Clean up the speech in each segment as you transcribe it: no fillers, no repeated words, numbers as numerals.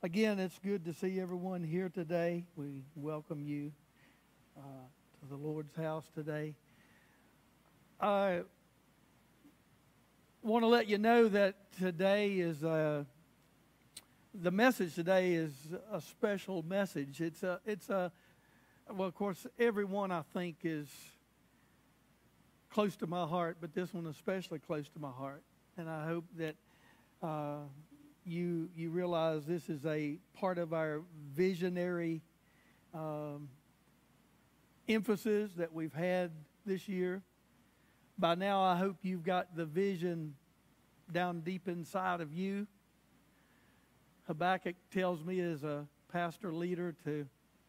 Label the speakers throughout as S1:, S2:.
S1: Again, it's good to see everyone here today. We welcome you to the Lord's house today. I want to let you know that today is the message today is a special message. Well, of course, everyone I think is close to my heart, but this one especially close to my heart. And I hope that you realize this is a part of our visionary emphasis that we've had this year. By now, I hope you've got the vision down deep inside of you. Habakkuk tells me as a pastor leader to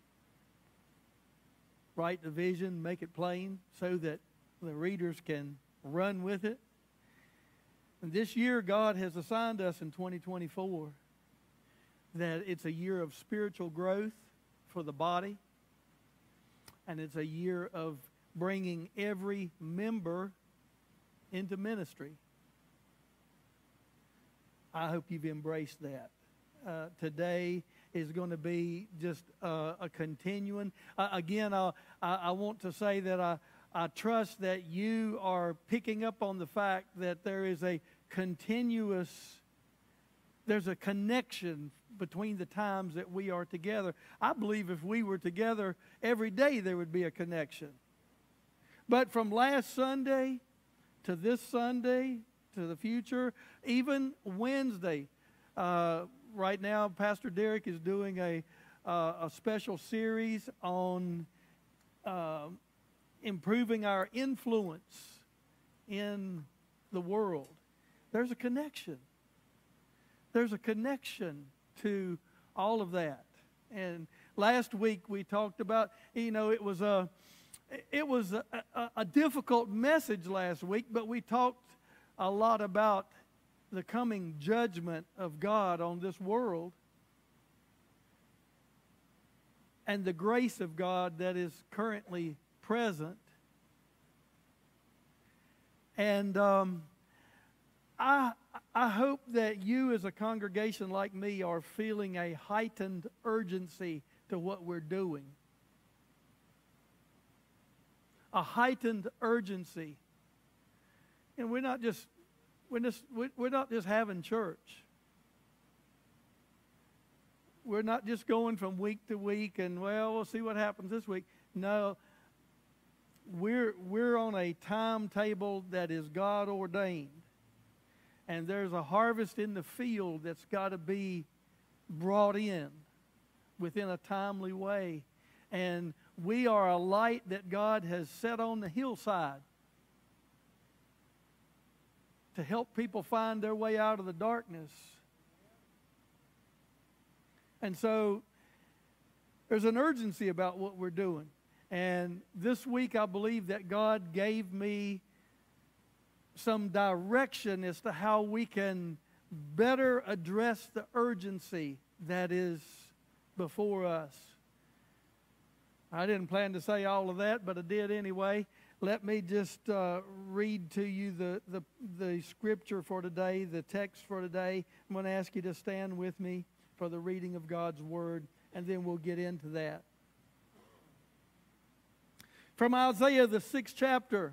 S1: write the vision, make it plain, so that the readers can run with it. And this year, God has assigned us in 2024 that it's a year of spiritual growth for the body, and it's a year of bringing every member into ministry. I hope you've embraced that. Today is going to be just a continuing. Again, I want to say that I trust that you are picking up on the fact that there's a connection between the times that we are together. I believe if we were together every day, there would be a connection. But from last Sunday to this Sunday to the future, even Wednesday, right now Pastor Derek is doing a special series on improving our influence in the world. There's a connection. There's a connection to all of that. And last week we talked about, it was a difficult message last week, but we talked a lot about the coming judgment of God on this world and the grace of God that is currently present. And I hope that you as a congregation like me are feeling a heightened urgency to what we're doing. A heightened urgency. And we're not just having church. We're not just going from week to week and, we'll see what happens this week. No, we're on a timetable that is God ordained. And there's a harvest in the field that's got to be brought in within a timely way. And we are a light that God has set on the hillside to help people find their way out of the darkness. And so there's an urgency about what we're doing. And this week I believe that God gave me some direction as to how we can better address the urgency that is before us. I didn't plan to say all of that, but I did anyway. Let me just read to you the scripture for today, the text for today. I'm going to ask you to stand with me for the reading of God's Word, and then we'll get into that. From Isaiah, the 6th chapter,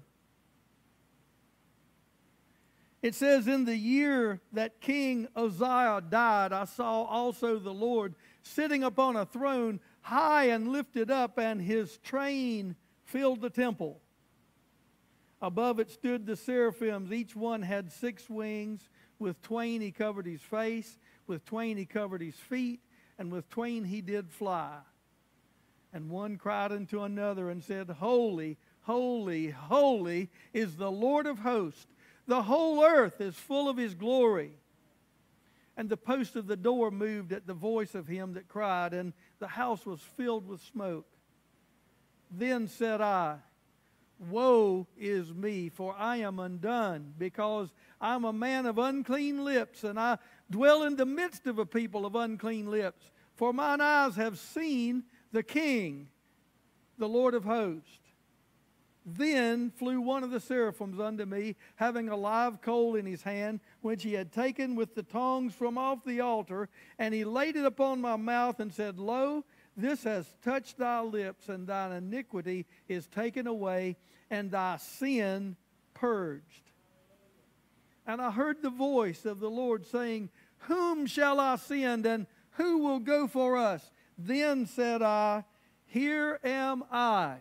S1: it says, "In the year that King Uzziah died, I saw also the Lord sitting upon a throne, high and lifted up, and his train filled the temple. Above it stood the seraphims. Each one had 6 wings. With twain he covered his face, with twain he covered his feet, and with twain he did fly. And one cried unto another and said, Holy, holy, holy is the Lord of hosts. The whole earth is full of his glory. And the post of the door moved at the voice of him that cried, and the house was filled with smoke. Then said I, Woe is me, for I am undone, because I am a man of unclean lips, and I dwell in the midst of a people of unclean lips. For mine eyes have seen the King, the Lord of hosts." Then flew one of the seraphims unto me, having a live coal in his hand, which he had taken with the tongs from off the altar, and he laid it upon my mouth and said, Lo, this has touched thy lips, and thine iniquity is taken away, and thy sin purged. And I heard the voice of the Lord saying, Whom shall I send, and who will go for us? Then said I, Here am I.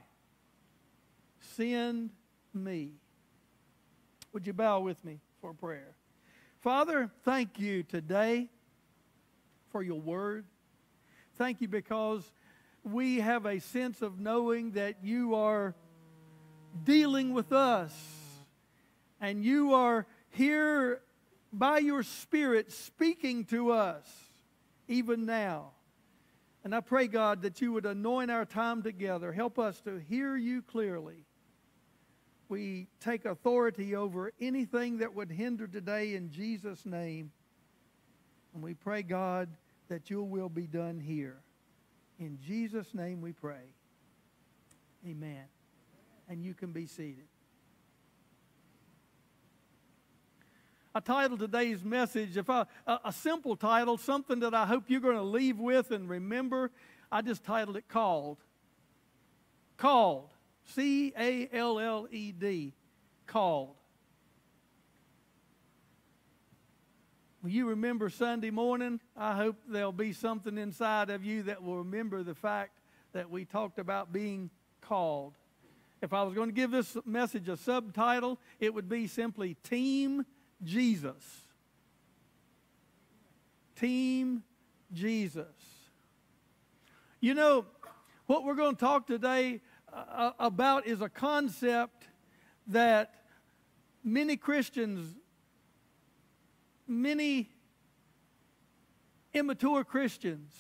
S1: Send me. Would you bow with me for prayer? Father, thank you today for your word. Thank you because we have a sense of knowing that you are dealing with us, and you are here by your Spirit speaking to us even now. And I pray, God, that you would anoint our time together. Help us to hear you clearly. We take authority over anything that would hinder today in Jesus' name. And we pray, God, that your will be done here. In Jesus' name we pray. Amen. And you can be seated. I titled today's message, a simple title, something that I hope you're going to leave with and remember. I just titled it Called. Called. C-A-L-L-E-D. Called. Will you remember Sunday morning? I hope there'll be something inside of you that will remember the fact that we talked about being called. If I was going to give this message a subtitle, it would be simply Team Jesus. Team Jesus. You know, what we're going to talk today about is a concept that many Christians, many immature Christians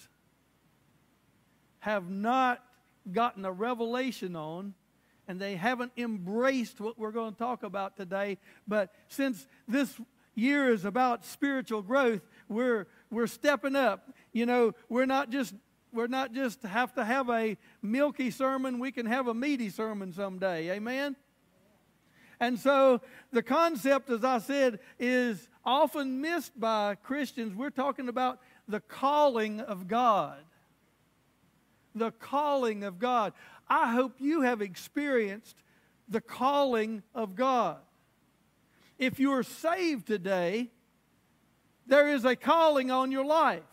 S1: have not gotten a revelation on, and they haven't embraced what we're going to talk about today. But since this year is about spiritual growth, we're stepping up. You know, we're not just have to have a milky sermon. We can have a meaty sermon someday. Amen? And so the concept, as I said, is often missed by Christians. We're talking about the calling of God. The calling of God. I hope you have experienced the calling of God. If you're saved today, there is a calling on your life.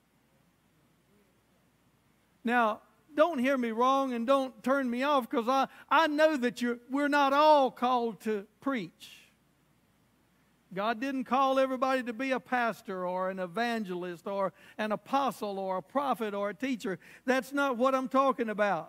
S1: Now, don't hear me wrong and don't turn me off, because I know that we're not all called to preach. God didn't call everybody to be a pastor or an evangelist or an apostle or a prophet or a teacher. That's not what I'm talking about.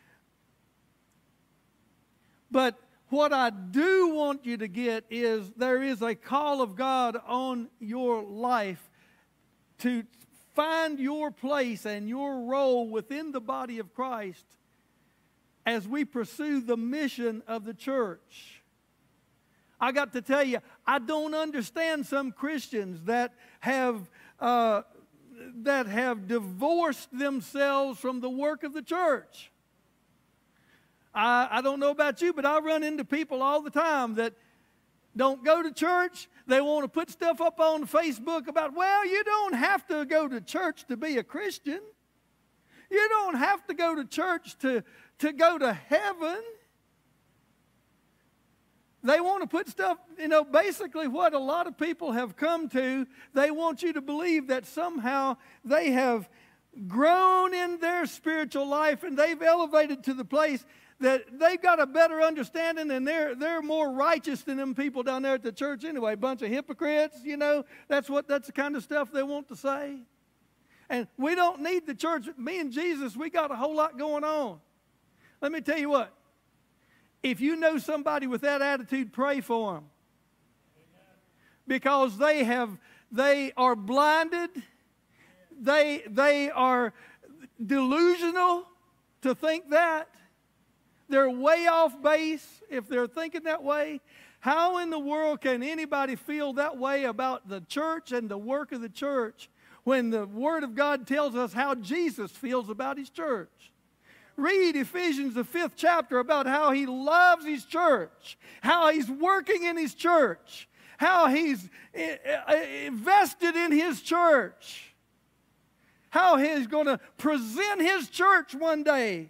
S1: But what I do want you to get is there is a call of God on your life to find your place and your role within the body of Christ as we pursue the mission of the church. I got to tell you, I don't understand some Christians that have divorced themselves from the work of the church. I don't know about you, but I run into people all the time that don't go to church. They want to put stuff up on Facebook about, well, you don't have to go to church to be a Christian. You don't have to go to church to go to heaven. They want to put stuff, basically what a lot of people have come to, they want you to believe that somehow they have grown in their spiritual life and they've elevated to the place that they've got a better understanding and they're more righteous than them people down there at the church anyway. A bunch of hypocrites, that's the kind of stuff they want to say. And we don't need the church. Me and Jesus, we got a whole lot going on. Let me tell you what. If you know somebody with that attitude, pray for them. Because they are blinded. They are delusional to think that. They're way off base if they're thinking that way. How in the world can anybody feel that way about the church and the work of the church when the Word of God tells us how Jesus feels about His church? read Ephesians, the 5th chapter, about how he loves his church, how he's working in his church, how he's invested in his church, how he's going to present his church one day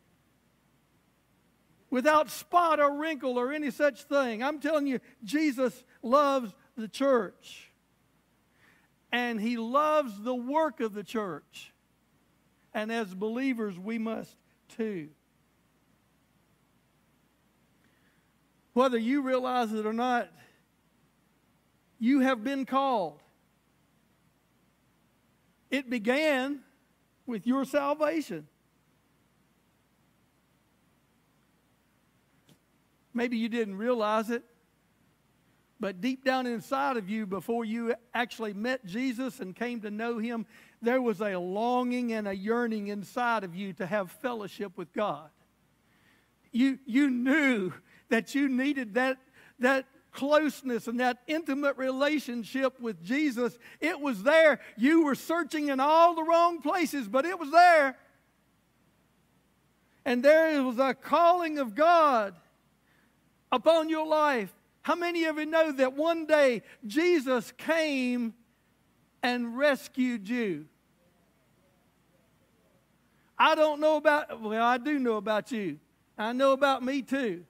S1: without spot or wrinkle or any such thing. I'm telling you, Jesus loves the church. And he loves the work of the church. And as believers, we must too. Whether you realize it or not, you have been called. It began with your salvation. Maybe you didn't realize it, but deep down inside of you, before you actually met Jesus and came to know him, there was a longing and a yearning inside of you to have fellowship with God. You knew that you needed that closeness and that intimate relationship with Jesus. It was there. You were searching in all the wrong places, but it was there. And there was a calling of God upon your life. How many of you know that one day Jesus came and rescued you? I don't know about, well, I do know about you. I know about me too.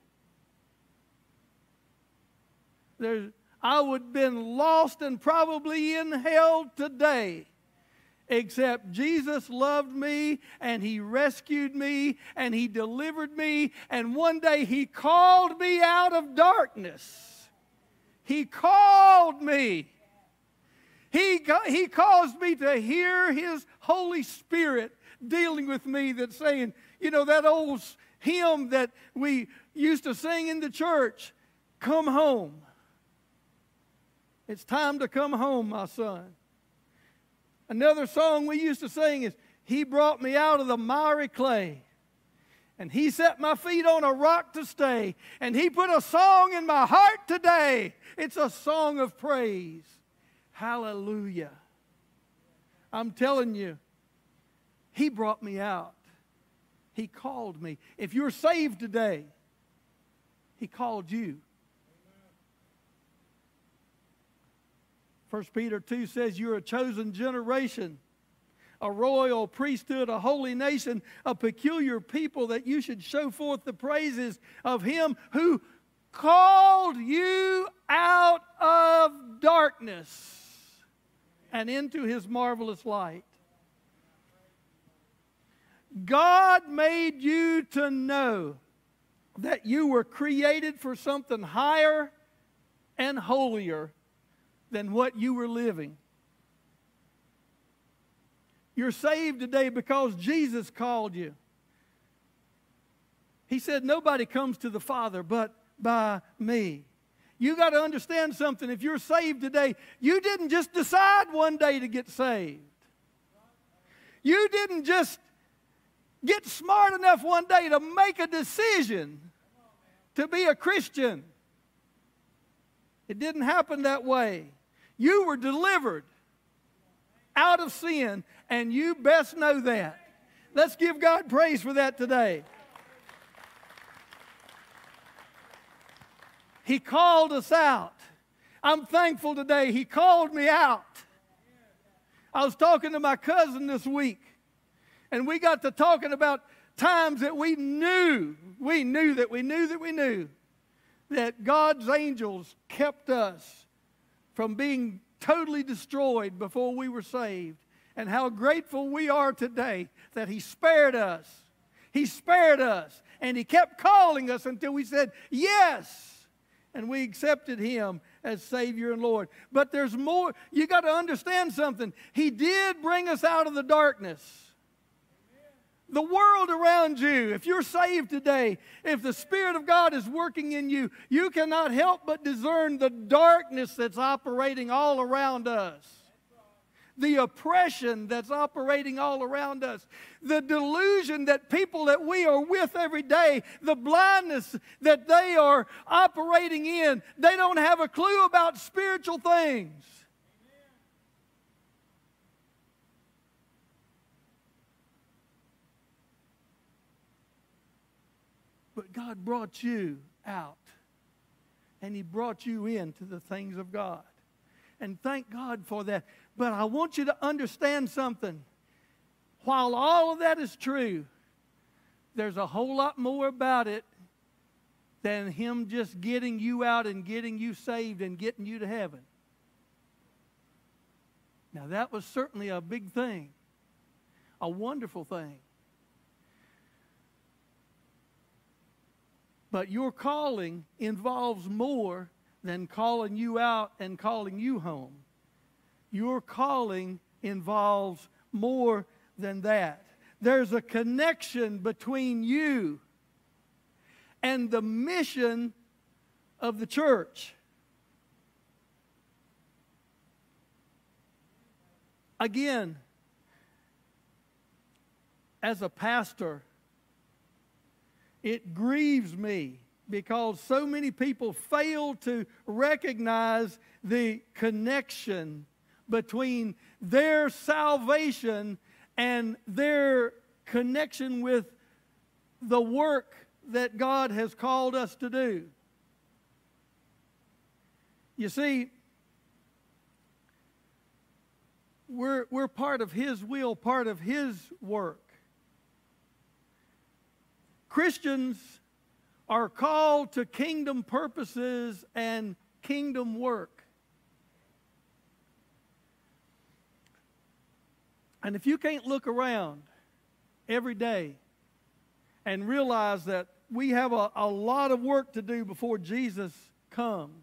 S1: I would have been lost and probably in hell today, except Jesus loved me and he rescued me and he delivered me, and one day he called me out of darkness. He called me. He caused me to hear his Holy Spirit dealing with me, that's saying, you know, that old hymn that we used to sing in the church, "Come home. It's time to come home, my son." Another song we used to sing is, "He brought me out of the miry clay, and he set my feet on a rock to stay, and he put a song in my heart today." It's a song of praise. Hallelujah. I'm telling you, he brought me out. He called me. If you're saved today, he called you. 1 Peter 2 says you're a chosen generation, a royal priesthood, a holy nation, a peculiar people, that you should show forth the praises of him who called you out of darkness and into his marvelous light. God made you to know that you were created for something higher and holier than what you were living. You're saved today because Jesus called you. He said, "Nobody comes to the Father but by me." You got to understand something. If you're saved today, you didn't just decide one day to get saved. You didn't just get smart enough one day to make a decision to be a Christian. It didn't happen that way. You were delivered out of sin, and you best know that. Let's give God praise for that today. He called us out. I'm thankful today he called me out. I was talking to my cousin this week, and we got to talking about times that we knew that God's angels kept us from being totally destroyed before we were saved, and how grateful we are today that he spared us. He spared us, and he kept calling us until we said yes, and we accepted him as Savior and Lord. But there's more. You got to understand something. He did bring us out of the darkness. The world around you, if you're saved today, if the Spirit of God is working in you, you cannot help but discern the darkness that's operating all around us. The oppression that's operating all around us. The delusion that people that we are with every day, the blindness that they are operating in, they don't have a clue about spiritual things. But God brought you out. And He brought you into the things of God. And thank God for that. But I want you to understand something. While all of that is true, there's a whole lot more about it than Him just getting you out and getting you saved and getting you to heaven. Now that was certainly a big thing, a wonderful thing. But your calling involves more than calling you out and calling you home. Your calling involves more than that. There's a connection between you and the mission of the church. Again, as a pastor, it grieves me because so many people fail to recognize the connection between their salvation and their connection with the work that God has called us to do. You see, we're part of His will, part of His work. Christians are called to kingdom purposes and kingdom work. And if you can't look around every day and realize that we have a lot of work to do before Jesus comes,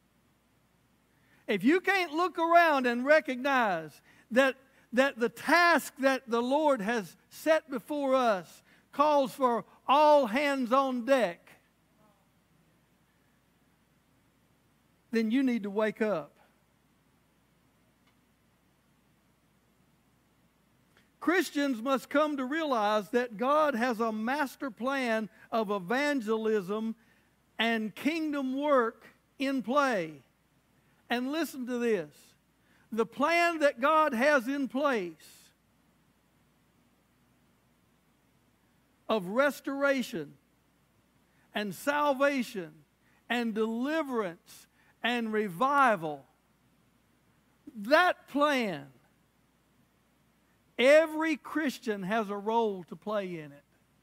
S1: if you can't look around and recognize that the task that the Lord has set before us calls for all hands on deck, then you need to wake up. Christians must come to realize that God has a master plan of evangelism and kingdom work in play. And listen to this. The plan that God has in place of restoration and salvation and deliverance and revival, that plan, every Christian has a role to play in it.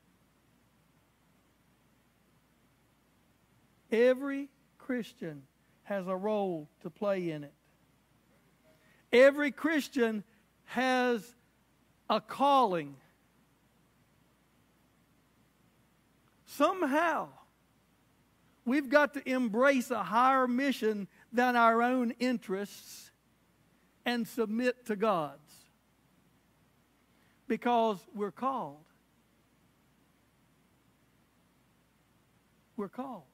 S1: Every Christian has a role to play in it. Every Christian has a calling. Somehow, we've got to embrace a higher mission than our own interests and submit to God's. Because we're called. We're called.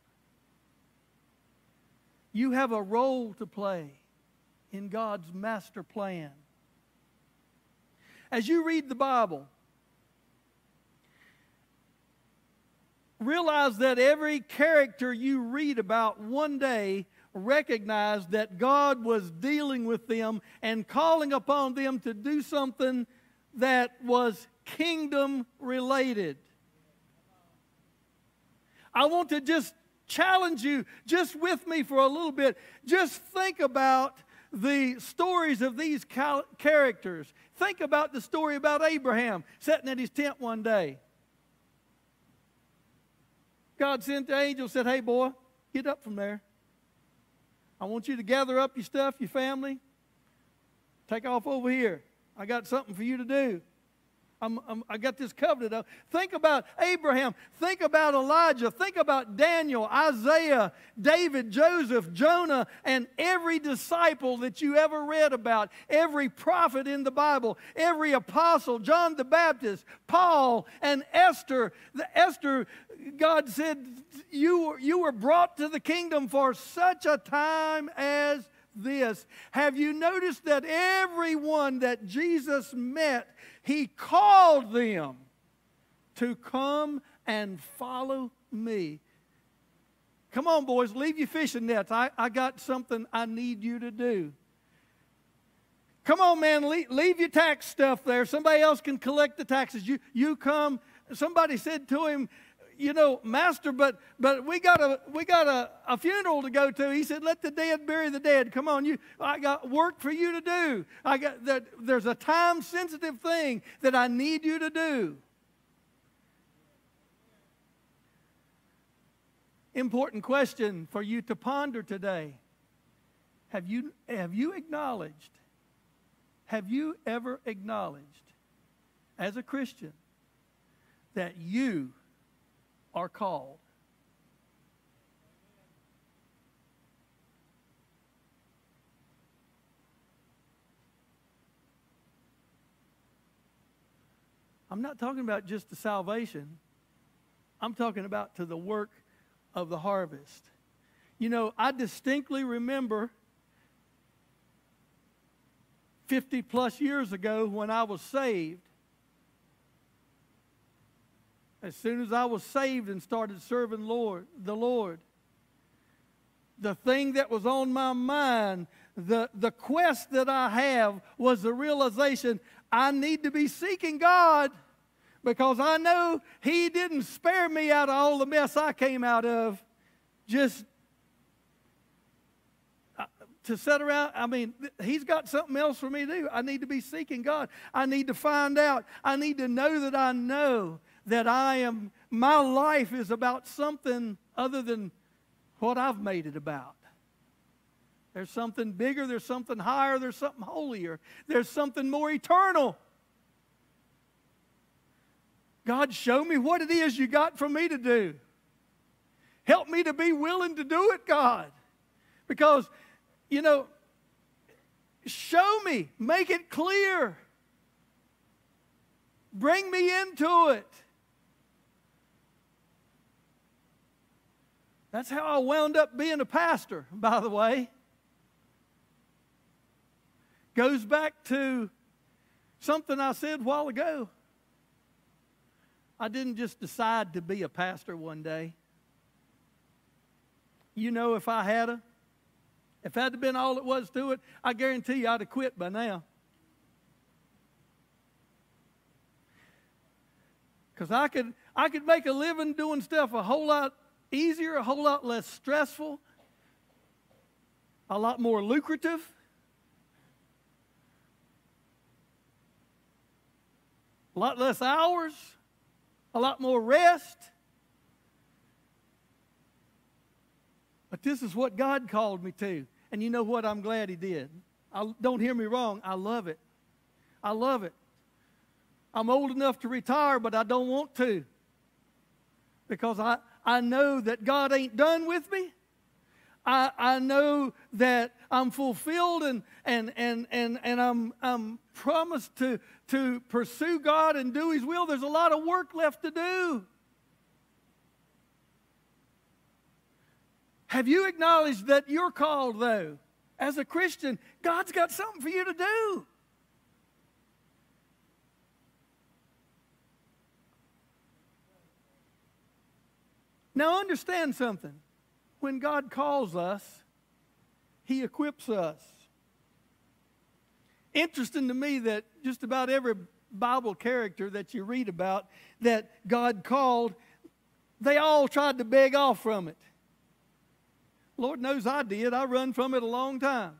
S1: You have a role to play in God's master plan. As you read the Bible, realize that every character you read about one day recognized that God was dealing with them and calling upon them to do something that was kingdom related. I want to just challenge you just with me for a little bit. Just think about the stories of these characters. Think about the story about Abraham sitting at his tent one day. God sent the angel, said, "Hey boy, get up from there. I want you to gather up your stuff, your family. Take off over here. I got something for you to do. I got this covenant." Think about Abraham. Think about Elijah. Think about Daniel, Isaiah, David, Joseph, Jonah, and every disciple that you ever read about. Every prophet in the Bible. Every apostle. John the Baptist. Paul and Esther. Esther, God said, you were brought to the kingdom for such a time as this. Have you noticed that everyone that Jesus met, He called them to come and follow me? Come on, boys, leave your fishing nets. I got something I need you to do. Come on, man, leave your tax stuff there. Somebody else can collect the taxes. You come. Somebody said to him, you know, Master, but we got a funeral to go to. He said, let the dead bury the dead. Come on, I got work for you to do. There's a time-sensitive thing that I need you to do. Important question for you to ponder today. Have you acknowledged, have you ever acknowledged as a Christian that you are called? I'm not talking about just the salvation. I'm talking about to the work of the harvest. You know, I distinctly remember 50 plus years ago when I was saved. As soon as I was saved and started serving the Lord, the thing that was on my mind, the quest that I have was the realization I need to be seeking God, because I know He didn't spare me out of all the mess I came out of just to sit around. I mean, He's got something else for me to do. I need to be seeking God. I need to find out. I need to know that I know that my life is about something other than what I've made it about. There's something bigger, there's something higher, there's something holier, there's something more eternal. God, show me what it is you got for me to do. Help me to be willing to do it, God. Because, you know, show me, make it clear. Bring me into it. That's how I wound up being a pastor, by the way. Goes back to something I said a while ago. I didn't just decide to be a pastor one day. You know, if that had been all it was to it, I guarantee you I'd have quit by now. Because I could make a living doing stuff a whole lot easier, a whole lot less stressful, a lot more lucrative. A lot less hours, a lot more rest. But this is what God called me to. And you know what? I'm glad He did. Don't hear me wrong. I love it. I love it. I'm old enough to retire, but I don't want to. Because I know that God ain't done with me. I know that I'm fulfilled and I'm promised to pursue God and do His will. There's a lot of work left to do. Have you acknowledged that you're called, though? As a Christian, God's got something for you to do. Now understand something. When God calls us, He equips us. Interesting to me that just about every Bible character that you read about that God called, they all tried to beg off from it. Lord knows I did. I run from it a long time.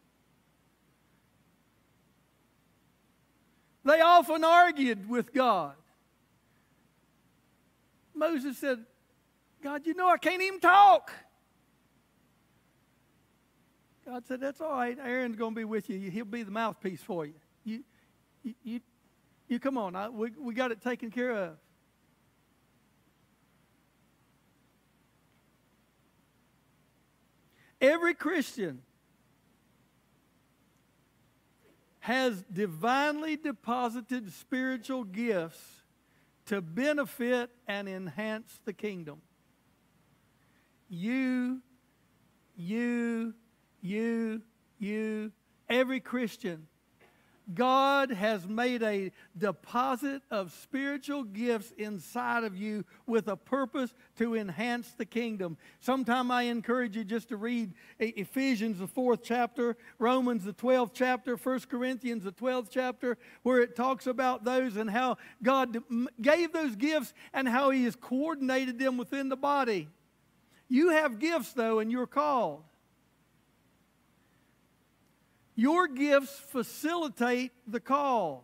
S1: They often argued with God. Moses said, God, you know I can't even talk. God said, that's all right. Aaron's going to be with you. He'll be the mouthpiece for you. You come on. We got it taken care of. Every Christian has divinely deposited spiritual gifts to benefit and enhance the kingdom. You, every Christian. God has made a deposit of spiritual gifts inside of you with a purpose to enhance the kingdom. Sometime I encourage you just to read Ephesians, the 4th chapter, Romans, the 12th chapter, 1 Corinthians, the 12th chapter, where it talks about those and how God gave those gifts and how He has coordinated them within the body. You have gifts, though, and you're called. Your gifts facilitate the call.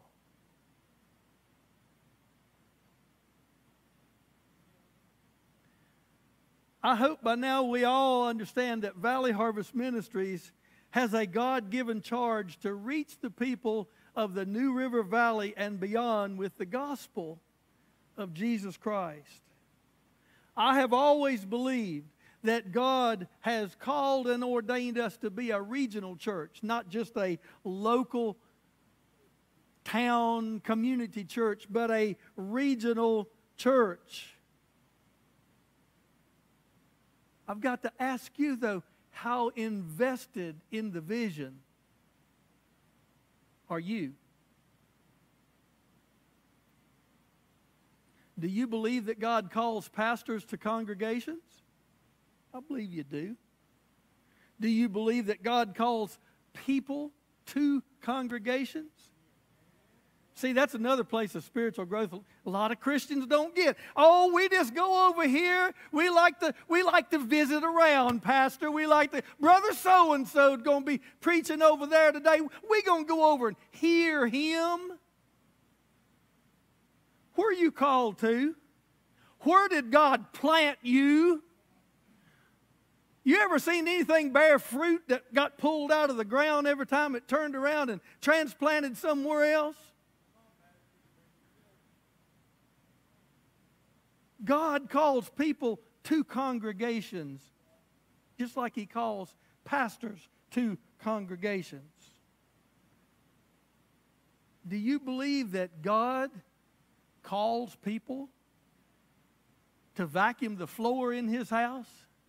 S1: I hope by now we all understand that Valley Harvest Ministries has a God-given charge to reach the people of the New River Valley and beyond with the gospel of Jesus Christ. I have always believed that God has called and ordained us to be a regional church, not just a local town community church, but a regional church. I've got to ask you, though, how invested in the vision are you? Do you believe that God calls pastors to congregations? I believe you do. Do you believe that God calls people to congregations? See, that's another place of spiritual growth a lot of Christians don't get. Oh, we just go over here. We like to visit around, Pastor. Brother so-and-so going to be preaching over there today. We're going to go over and hear him. Where are you called to? Where did God plant you? You ever seen anything bear fruit that got pulled out of the ground every time it turned around and transplanted somewhere else? God calls people to congregations, just like He calls pastors to congregations. Do you believe that God calls people to vacuum the floor in His house?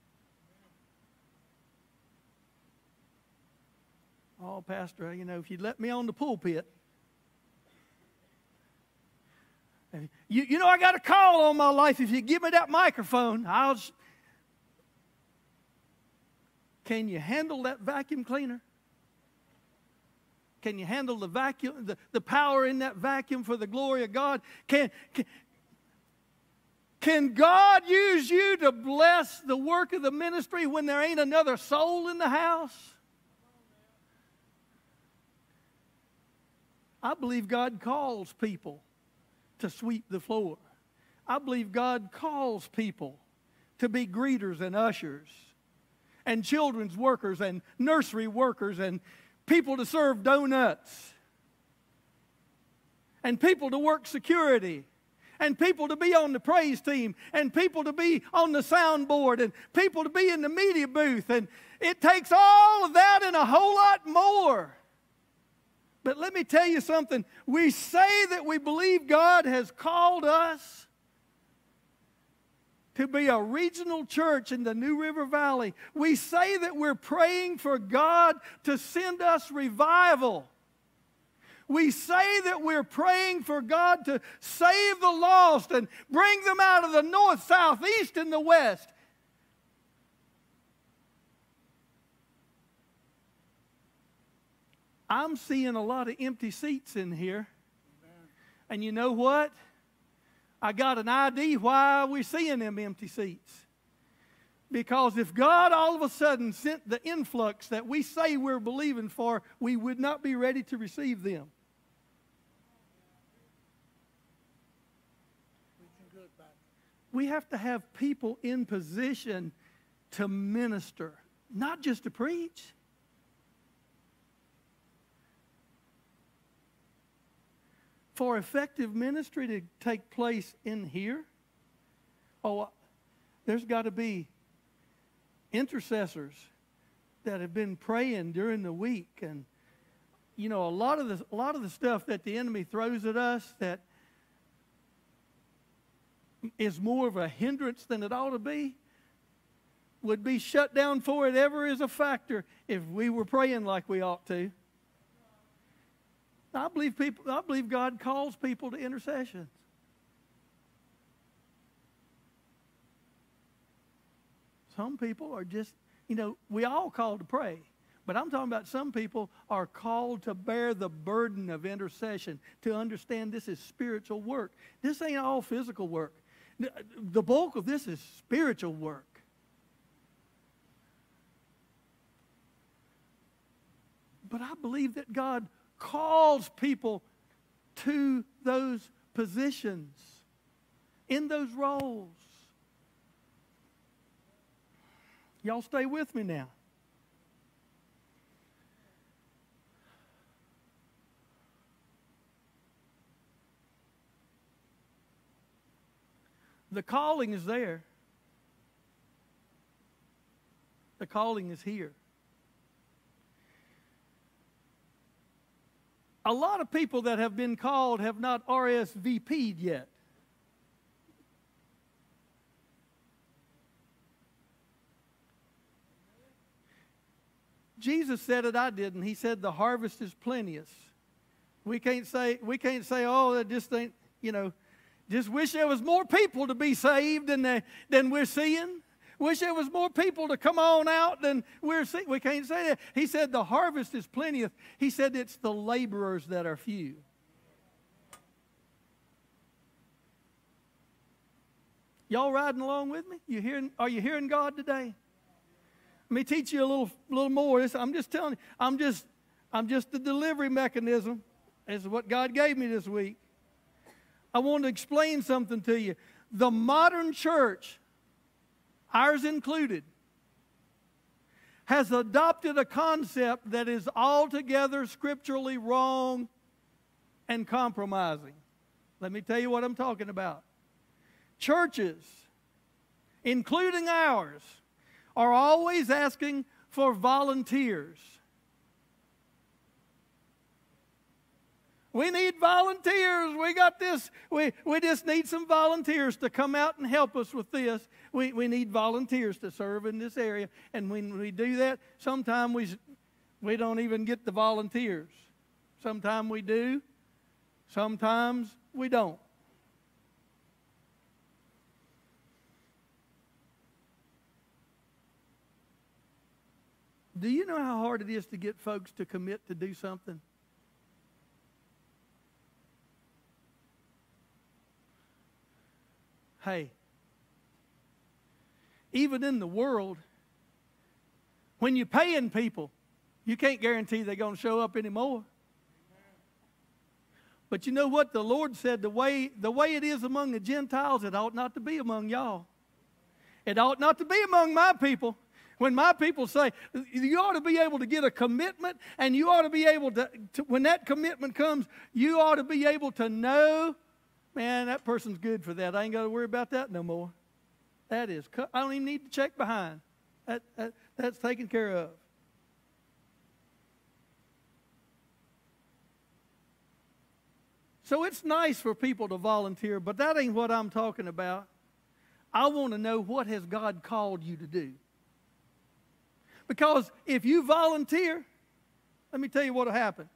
S1: Oh, Pastor, if you'd let me on the pulpit. I got a call on my life. If you give me that microphone, Can you handle that vacuum cleaner? Can you handle the vacuum, the power in that vacuum for the glory of God? Can God use you to bless the work of the ministry when there ain't another soul in the house? I believe God calls people to sweep the floor. I believe God calls people to be greeters and ushers and children's workers and nursery workers and people to serve donuts and people to work security and people to be on the praise team and people to be on the soundboard and people to be in the media booth. And it takes all of that and a whole lot more. But let me tell you something. We say that we believe God has called us to be a regional church in the New River Valley. We say that we're praying for God to send us revival. We say that we're praying for God to save the lost and bring them out of the north, south, east, and the west. I'm seeing a lot of empty seats in here. Amen. And you know what? I got an idea why we're seeing them empty seats. Because if God all of a sudden sent the influx that we say we're believing for, we would not be ready to receive them. We have to have people in position to minister, not just to preach. For effective ministry to take place in here, there's got to be intercessors that have been praying during the week. And, a lot of the stuff that the enemy throws at us that is more of a hindrance than it ought to be would be shut down before it ever is a factor if we were praying like we ought to. I believe God calls people to intercessions. Some people are just, we all called to pray. But I'm talking about some people are called to bear the burden of intercession, to understand this is spiritual work. This ain't all physical work. The bulk of this is spiritual work. But I believe that God calls people to those positions, in those roles. Y'all stay with me now. The calling is there. The calling is here. A lot of people that have been called have not RSVP'd yet. Jesus said it, I didn't. He said the harvest is plenteous. We can't say, oh, that just ain't, just wish there was more people to be saved than we're seeing. Wish there was more people to come on out than we're seeing. We can't say that. He said the harvest is plenteous. He said it's the laborers that are few. Y'all riding along with me? Are you hearing God today? Let me teach you a little more. I'm just telling you. I'm just the delivery mechanism. This is what God gave me this week. I want to explain something to you. The modern church, ours included, has adopted a concept that is altogether scripturally wrong and compromising. Let me tell you what I'm talking about. Churches, including ours, are always asking for volunteers. We need volunteers. We got this. We just need some volunteers to come out and help us with this. We need volunteers to serve in this area. And when we do that, sometimes we don't even get the volunteers. Sometimes we do. Sometimes we don't. Do you know how hard it is to get folks to commit to do something? Hey, even in the world, when you're paying people, you can't guarantee they're going to show up anymore. But you know what? The Lord said the way it is among the Gentiles, it ought not to be among y'all. It ought not to be among my people. When my people say, you ought to be able to get a commitment, and you ought to be able to when that commitment comes, you ought to be able to know, man, that person's good for that. I ain't got to worry about that no more. That is, I don't even need to check behind. That's taken care of. So it's nice for people to volunteer, but that ain't what I'm talking about. I want to know, what has God called you to do? Because if you volunteer, let me tell you what will happen.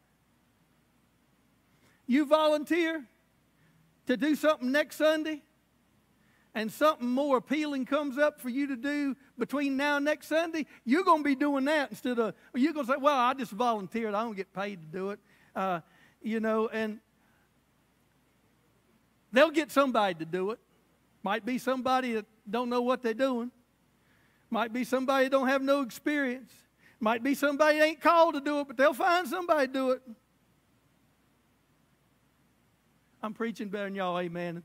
S1: You volunteer to do something next Sunday, and something more appealing comes up for you to do between now and next Sunday, you're going to be doing that instead of, you're going to say, well, I just volunteered. I don't get paid to do it. And they'll get somebody to do it. Might be somebody that don't know what they're doing. Might be somebody that don't have no experience. Might be somebody that ain't called to do it, but they'll find somebody to do it. I'm preaching better than y'all, amen.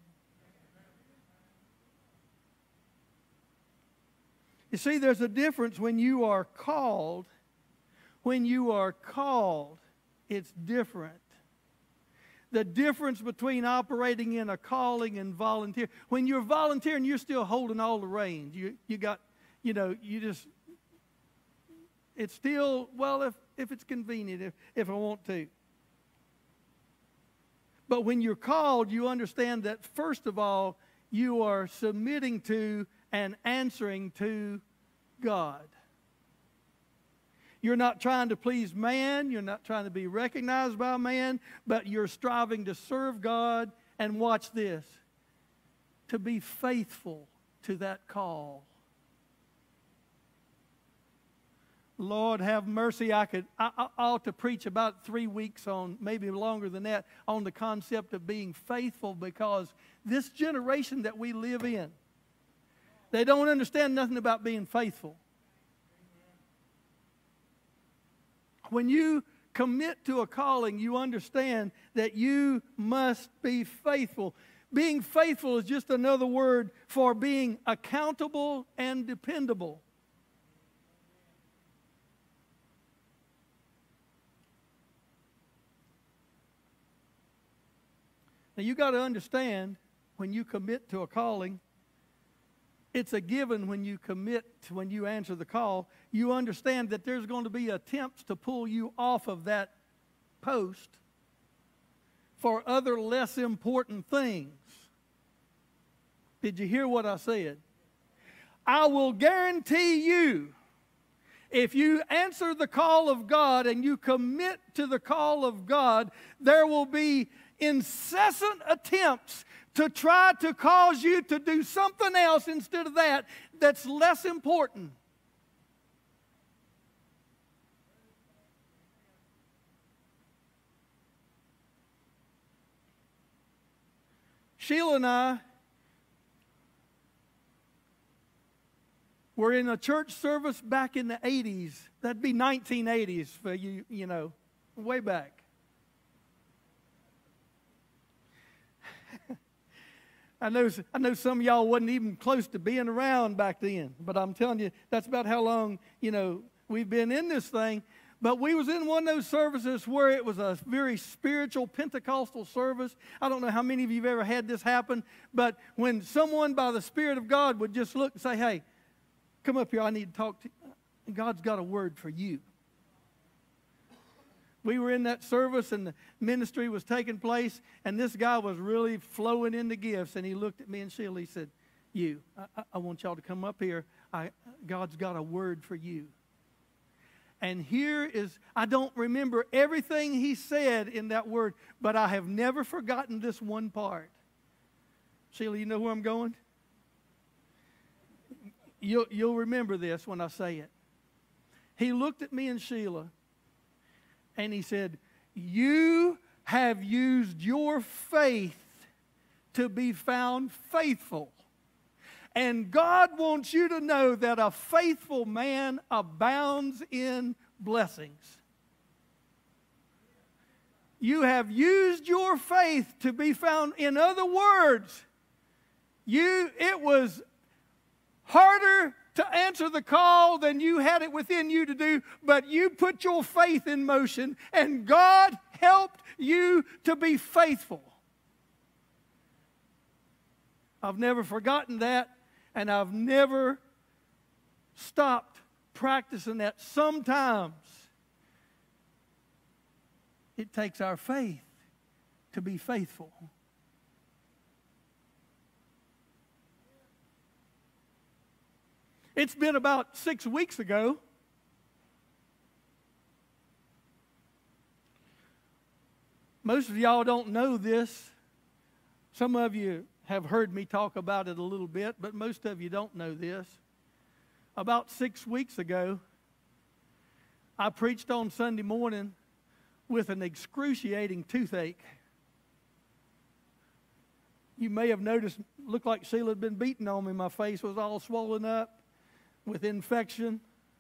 S1: You see, there's a difference when you are called. When you are called, it's different. The difference between operating in a calling and volunteer. When you're volunteering, you're still holding all the reins. You got, it's still, well, if it's convenient, if I want to. But when you're called, you understand that, first of all, you are submitting to and answering to God. You're not trying to please man. You're not trying to be recognized by man, but you're striving to serve God. And watch this, to be faithful to that call. Lord, have mercy. I ought to preach about 3 weeks on, maybe longer than that, on the concept of being faithful, because this generation that we live in, they don't understand nothing about being faithful. When you commit to a calling, you understand that you must be faithful. Being faithful is just another word for being accountable and dependable. Now, you got to understand, when you commit to a calling, it's a given when you commit, when you answer the call, you understand that there's going to be attempts to pull you off of that post for other less important things. Did you hear what I said? I will guarantee you, if you answer the call of God and you commit to the call of God, there will be incessant attempts to try to cause you to do something else instead of that that's less important. Sheila and I were in a church service back in the 80s. That'd be 1980s for you, you know, way back. I know some of y'all wasn't even close to being around back then, but I'm telling you, that's about how long, you know, we've been in this thing. But we was in one of those services where it was a very spiritual Pentecostal service. I don't know how many of you have ever had this happen, but when someone by the Spirit of God would just look and say, hey, come up here, I need to talk to you. God's got a word for you. We were in that service and the ministry was taking place, and this guy was really flowing into gifts, and he looked at me and Sheila. He said, I want y'all to come up here. God's got a word for you. And here is, I don't remember everything he said in that word, but I have never forgotten this one part. Sheila, you know where I'm going? You'll remember this when I say it. He looked at me and Sheila, and he said, you have used your faith to be found faithful. And God wants you to know that a faithful man abounds in blessings. You have used your faith to be found. In other words, it was harder to answer the call than you had it within you to do, but you put your faith in motion, and God helped you to be faithful. I've never forgotten that, and I've never stopped practicing that. Sometimes it takes our faith to be faithful. It's been about 6 weeks ago. Most of y'all don't know this. Some of you have heard me talk about it a little bit, but most of you don't know this. About 6 weeks ago, I preached on Sunday morning with an excruciating toothache. You may have noticed, looked like Sheila had been beating on me. My face was all swollen up with infection.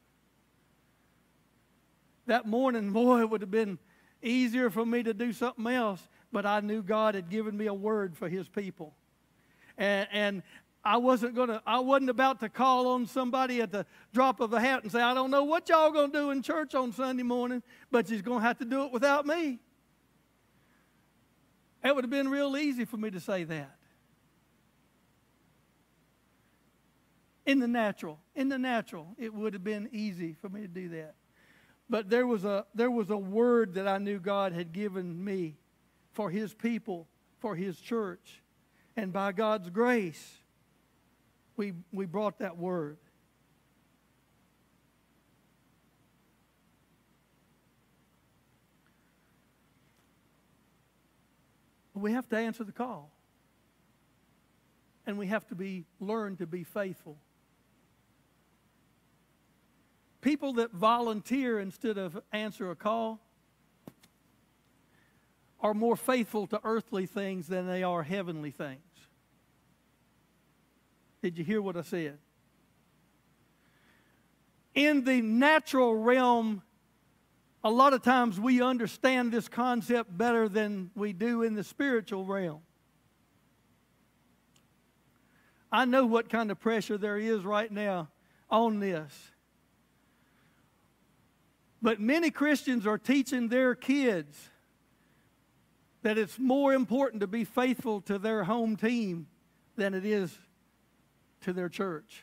S1: That morning, boy, it would have been easier for me to do something else, but I knew God had given me a word for His people. And I wasn't about to call on somebody at the drop of a hat and say, I don't know what y'all going to do in church on Sunday morning, but you're going to have to do it without me. It would have been real easy for me to say that. In the natural, it would have been easy for me to do that. But there was a word that I knew God had given me for His people, for His church. And by God's grace, we brought that word. We have to answer the call. And we have to learn to be faithful. People that volunteer instead of answer a call are more faithful to earthly things than they are heavenly things. Did you hear what I said? In the natural realm, a lot of times we understand this concept better than we do in the spiritual realm. I know what kind of pressure there is right now on this. But many Christians are teaching their kids that it's more important to be faithful to their home team than it is to their church.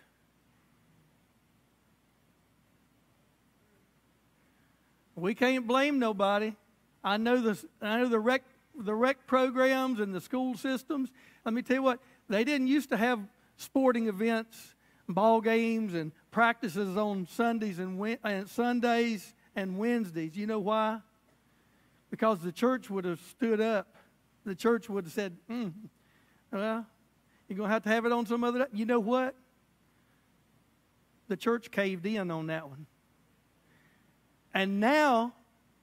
S1: We can't blame nobody. I know the rec programs and the school systems. Let me tell you what, they didn't used to have sporting events, ball games, and practices on Sundays and Sundays and Wednesdays. You know why? Because the church would have stood up. The church would have said, well, you're going to have it on some other day. You know what? The church caved in on that one. And now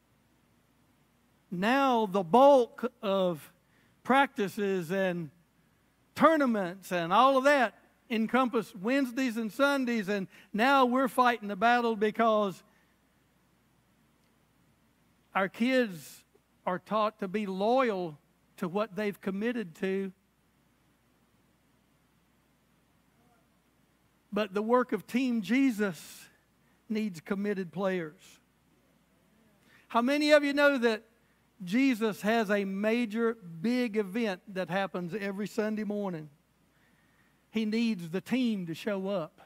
S1: the bulk of practices and tournaments and all of that encompass Wednesdays and Sundays, and now we're fighting the battle because our kids are taught to be loyal to what they've committed to. But the work of Team Jesus needs committed players. How many of you know that Jesus has a major, big event that happens every Sunday morning? He needs the team to show up.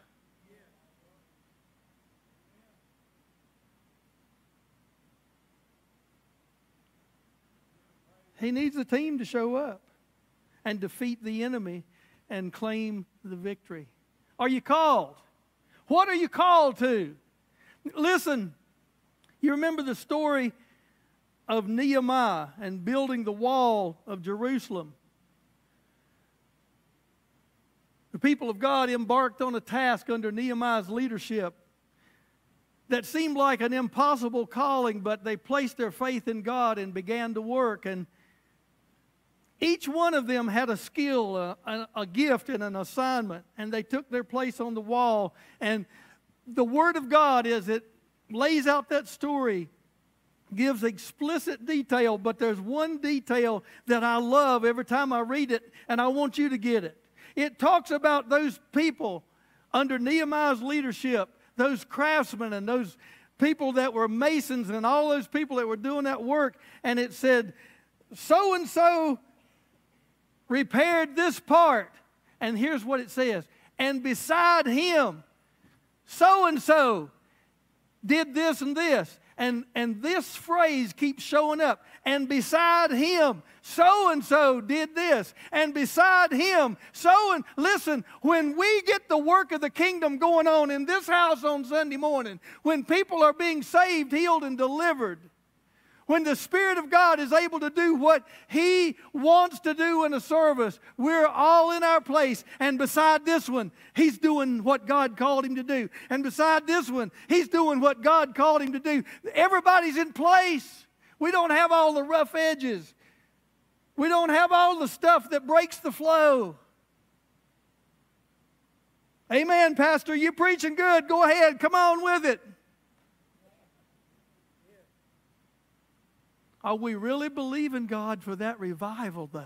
S1: He needs a team to show up and defeat the enemy and claim the victory. Are you called? What are you called to? Listen, you remember the story of Nehemiah and building the wall of Jerusalem. The people of God embarked on a task under Nehemiah's leadership that seemed like an impossible calling, but they placed their faith in God and began to work. And each one of them had a skill, a gift, and an assignment, and they took their place on the wall. And the Word of God, as it lays out that story, gives explicit detail, but there's one detail that I love every time I read it, and I want you to get it. It talks about those people under Nehemiah's leadership, those craftsmen and those people that were masons and all those people that were doing that work, and it said, so-and-so repaired this part. And here's what it says. And beside him, so-and-so did this and this. And this phrase keeps showing up. And beside him, so-and-so did this. And beside him, listen, when we get the work of the kingdom going on in this house on Sunday morning, when people are being saved, healed, and delivered, when the Spirit of God is able to do what He wants to do in a service, we're all in our place. And beside this one, he's doing what God called him to do. And beside this one, he's doing what God called him to do. Everybody's in place. We don't have all the rough edges. We don't have all the stuff that breaks the flow. Amen, Pastor. You're preaching good. Go ahead. Come on with it. Are we really believing God for that revival, though?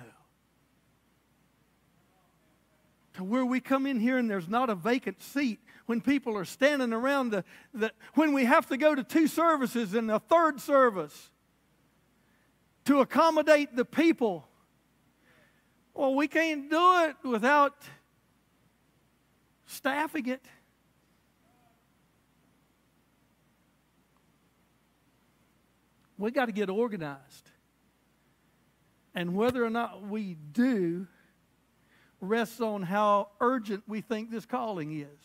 S1: To where we come in here and there's not a vacant seat when people are standing around when we have to go to 2 services and a 3rd service to accommodate the people. Well, we can't do it without staffing it. We got to get organized. And whether or not we do rests on how urgent we think this calling is.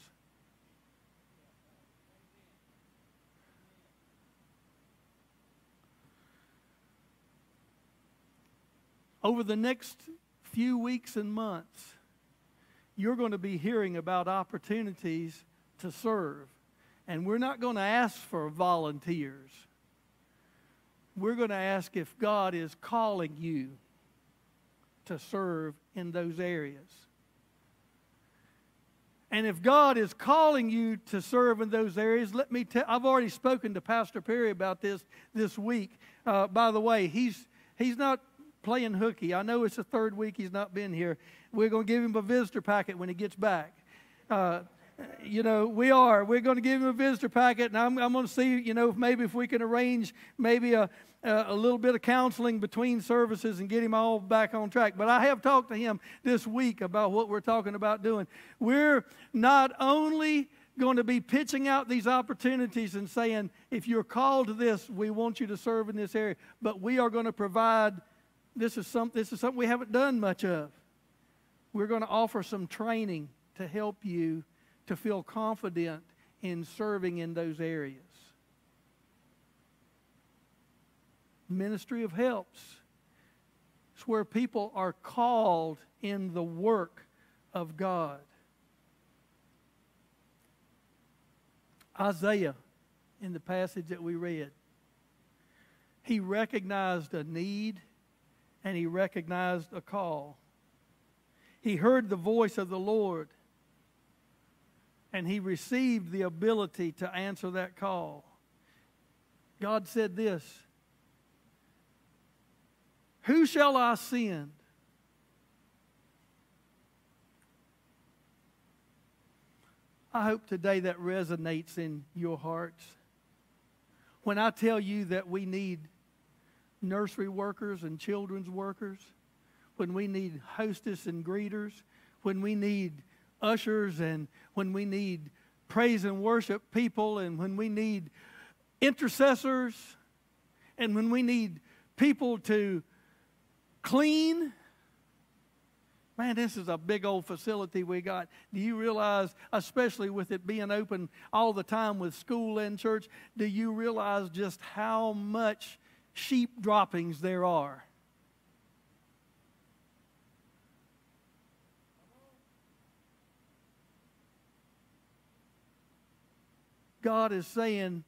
S1: Over the next few weeks and months, you're going to be hearing about opportunities to serve. And we're not going to ask for volunteers. We're going to ask if God is calling you to serve in those areas. And if God is calling you to serve in those areas, let me tell, I've already spoken to Pastor Perry about this week. By the way, he's not playing hooky. I know it's the third week he's not been here. We're going to give him a visitor packet when he gets back. You know, we're going to give him a visitor packet, and I'm going to see, you know, maybe if we can arrange maybe a little bit of counseling between services and get him all back on track. But I have talked to him this week about what we're talking about doing. We're not only going to be pitching out these opportunities and saying, if you're called to this, we want you to serve in this area, but we are going to provide, this is something we haven't done much of. We're going to offer some training to help you to feel confident in serving in those areas. Ministry of Helps. It's where people are called in the work of God. Isaiah, in the passage that we read, he recognized a need and he recognized a call. He heard the voice of the Lord and he received the ability to answer that call. God said this, "Who shall I send?" I hope today that resonates in your hearts. When I tell you that we need nursery workers and children's workers, when we need hostess and greeters, when we need ushers, and when we need praise and worship people, and when we need intercessors, and when we need people to clean. Man, this is a big old facility we got. Do you realize, especially with it being open all the time with school and church, do you realize just how much sheep droppings there are? God is saying,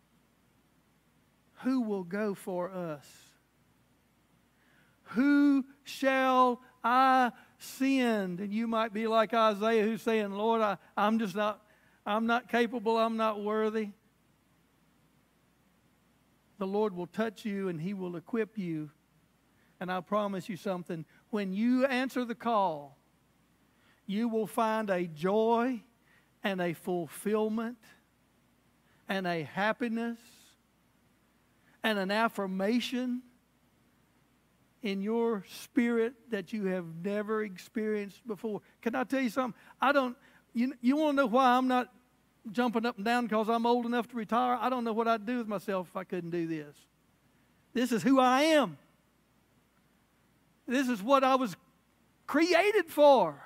S1: who will go for us? Who shall I send? And you might be like Isaiah, who's saying, Lord, I'm not capable, I'm not worthy. The Lord will touch you and He will equip you. And I promise you something, when you answer the call, you will find a joy and a fulfillment and a happiness and an affirmation in your spirit that you have never experienced before. Can I tell you something? You want to know why I'm not jumping up and down because I'm old enough to retire? I don't know what I'd do with myself if I couldn't do this. This is who I am. This is what I was created for.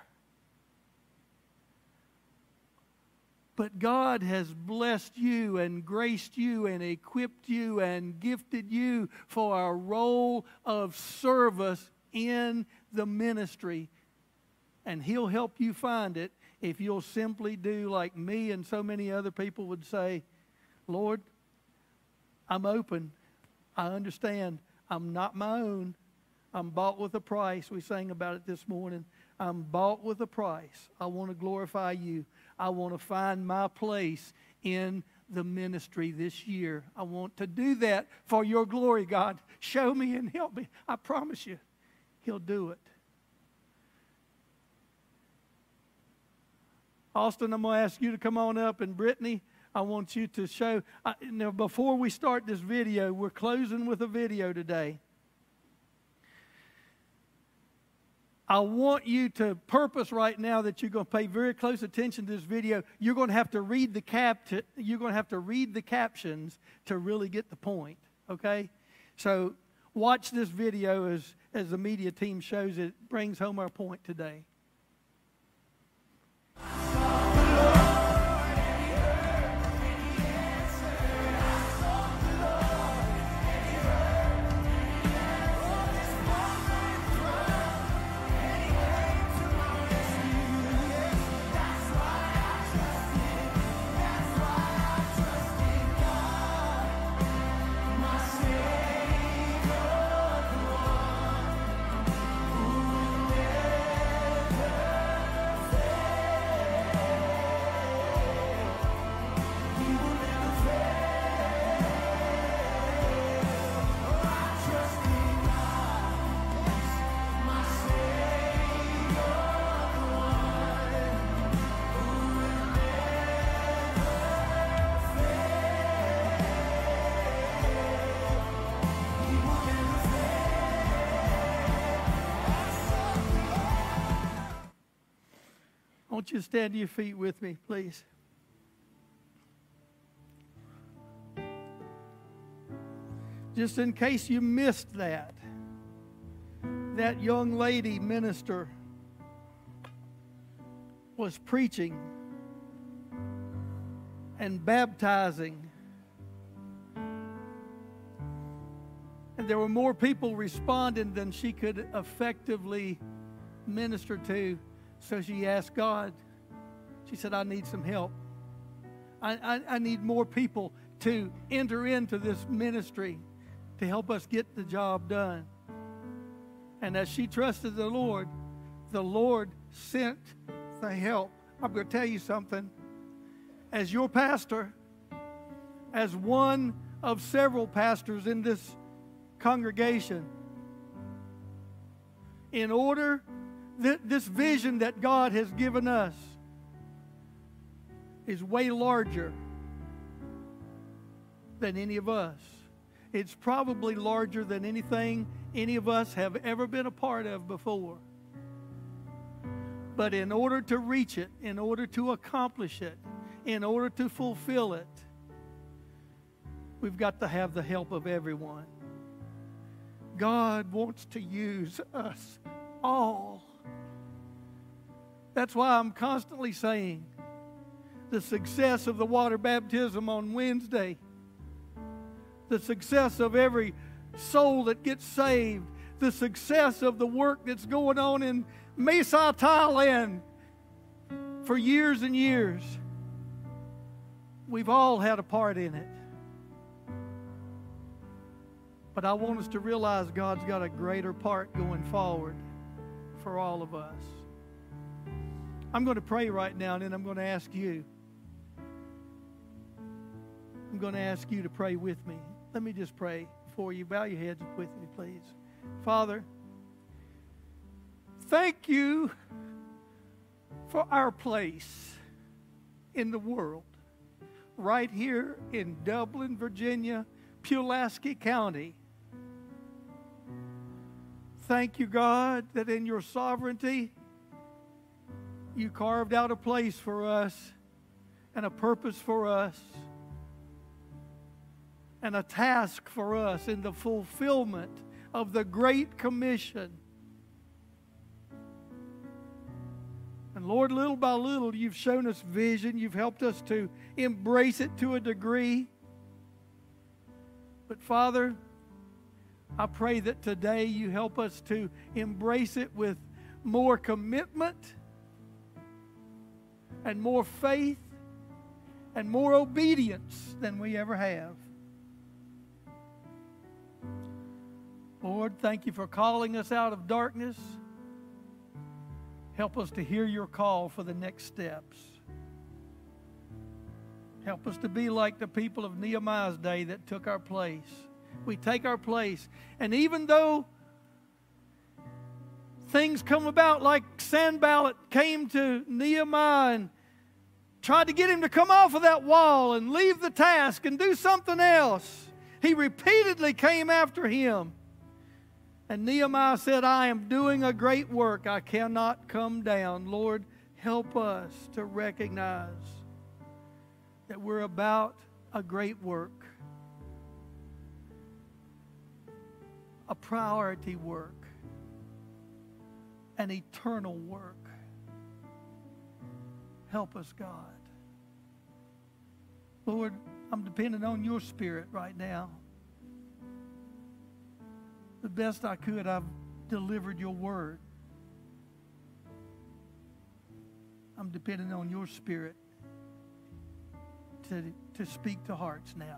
S1: But God has blessed you and graced you and equipped you and gifted you for a role of service in the ministry. And He'll help you find it if you'll simply do like me and so many other people would say, Lord, I'm open. I understand. I'm not my own. I'm bought with a price. We sang about it this morning. I'm bought with a price. I want to glorify you. I want to find my place in the ministry this year. I want to do that for your glory, God. Show me and help me. I promise you, He'll do it. Austin, I'm going to ask you to come on up, and Brittany, I want you to show. Now, before we start this video, we're closing with a video today. I want you to purpose right now that you're going to pay very close attention to this video. You're going to have to read the captions to really get the point. Okay, so watch this video as the media team shows it. Brings home our point today. Won't you stand to your feet with me, please? Just in case you missed that young lady minister was preaching and baptizing. And there were more people responding than she could effectively minister to. So she asked God, she said, I need some help. I need more people to enter into this ministry to help us get the job done. And as she trusted the Lord sent the help. I'm going to tell you something. As your pastor, as one of several pastors in this congregation, in order, this vision that God has given us is way larger than any of us. It's probably larger than anything any of us have ever been a part of before. But in order to reach it, in order to accomplish it, in order to fulfill it, we've got to have the help of everyone. God wants to use us all. That's why I'm constantly saying the success of the water baptism on Wednesday, the success of every soul that gets saved, the success of the work that's going on in Mesa, Thailand for years and years. We've all had a part in it. But I want us to realize God's got a greater part going forward for all of us. I'm going to pray right now, and then I'm going to ask you. I'm going to ask you to pray with me. Let me just pray for you. Bow your heads with me, please. Father, thank you for our place in the world, right here in Dublin, Virginia, Pulaski County. Thank you, God, that in your sovereignty, you carved out a place for us and a purpose for us and a task for us in the fulfillment of the Great Commission. And Lord, little by little, you've shown us vision. You've helped us to embrace it to a degree. But Father, I pray that today you help us to embrace it with more commitment and more faith and more obedience than we ever have. Lord, thank you for calling us out of darkness. Help us to hear your call for the next steps. Help us to be like the people of Nehemiah's day that took our place. We take our place. And even though things come about like Sanballat came to Nehemiah and tried to get him to come off of that wall and leave the task and do something else, he repeatedly came after him. And Nehemiah said, I am doing a great work. I cannot come down. Lord, help us to recognize that we're about a great work, a priority work, an eternal work. Help us, God. Lord, I'm depending on your Spirit right now. The best I could, I've delivered your word. I'm depending on your Spirit to speak to hearts now.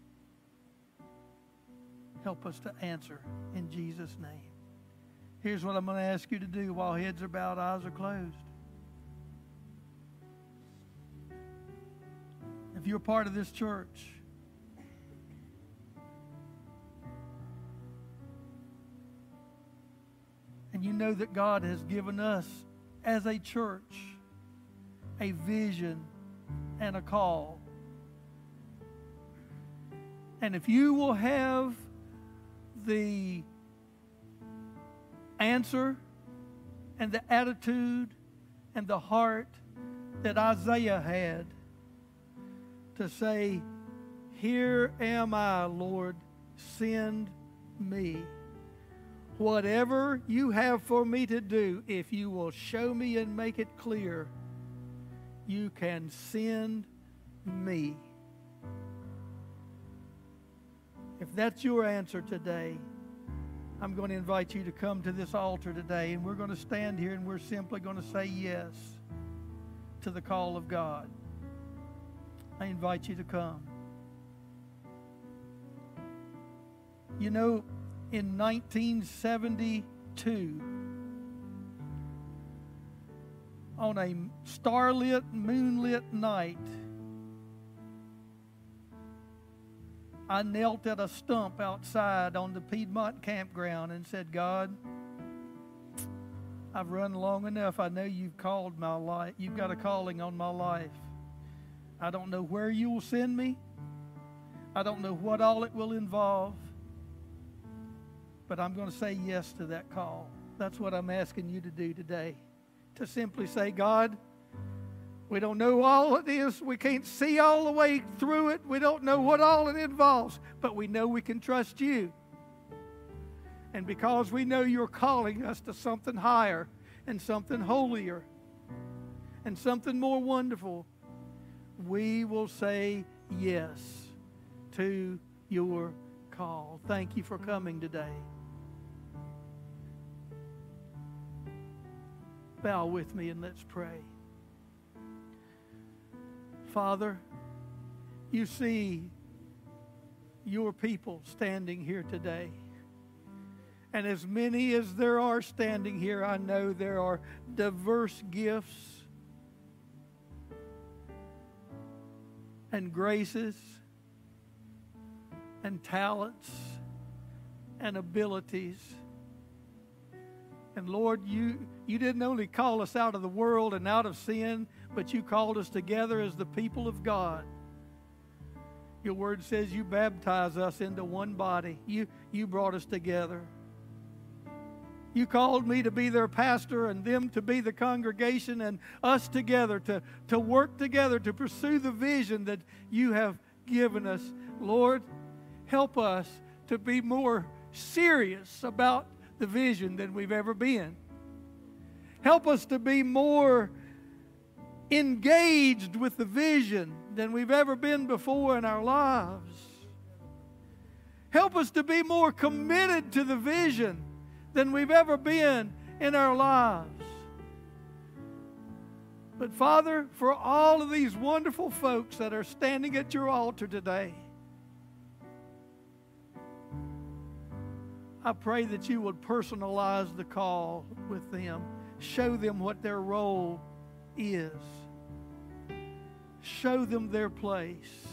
S1: Help us to answer in Jesus' name. Here's what I'm going to ask you to do while heads are bowed, eyes are closed. If you're part of this church, and you know that God has given us as a church a vision and a call, and if you will have the answer and the attitude and the heart that Isaiah had to say, "Here am I, Lord, send me." Whatever you have for me to do, if you will show me and make it clear, you can send me. If that's your answer today, I'm going to invite you to come to this altar today, and we're going to stand here and we're simply going to say yes to the call of God. I invite you to come. You know, in 1972, on a starlit, moonlit night, I knelt at a stump outside on the Piedmont campground and said, "God, I've run long enough. I know you've called my life. You've got a calling on my life. I don't know where you will send me. I don't know what all it will involve. But I'm going to say yes to that call." That's what I'm asking you to do today. To simply say, "God, we don't know all it is. We can't see all the way through it. We don't know what all it involves. But we know we can trust you. And because we know you're calling us to something higher and something holier and something more wonderful, we will say yes to your call." Thank you for coming today. Bow with me and let's pray. Father, you see your people standing here today. And as many as there are standing here, I know there are diverse gifts and graces and talents and abilities. And Lord, you didn't only call us out of the world and out of sin, but you called us together as the people of God. Your word says you baptize us into one body. You brought us together. You called me to be their pastor and them to be the congregation, and us together to work together to pursue the vision that you have given us. Lord, help us to be more serious about the vision than we've ever been. Help us to be more engaged with the vision than we've ever been before in our lives. Help us to be more committed to the vision than we've ever been in our lives. But Father, for all of these wonderful folks that are standing at your altar today, I pray that you would personalize the call with them. Show them what their role is. Show them their place.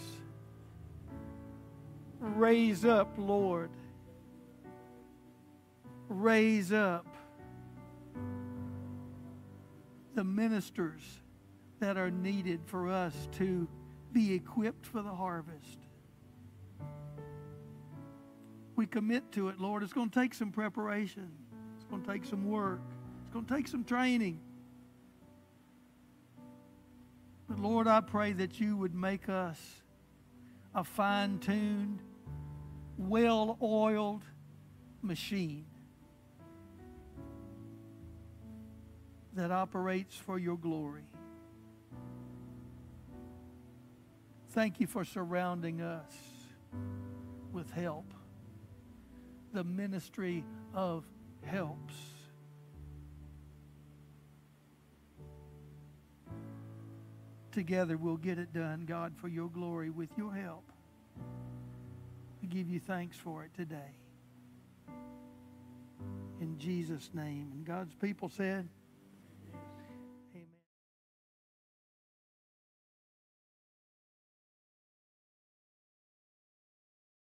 S1: Raise up, Lord. Raise up the ministers that are needed for us to be equipped for the harvest. We commit to it, Lord. It's going to take some preparation. It's going to take some work. It's going to take some training. But Lord, I pray that you would make us a fine-tuned, well-oiled machine that operates for your glory. Thank you for surrounding us with help. The ministry of helps. Together we'll get it done, God, for your glory with your help. We give you thanks for it today. In Jesus' name. And God's people said,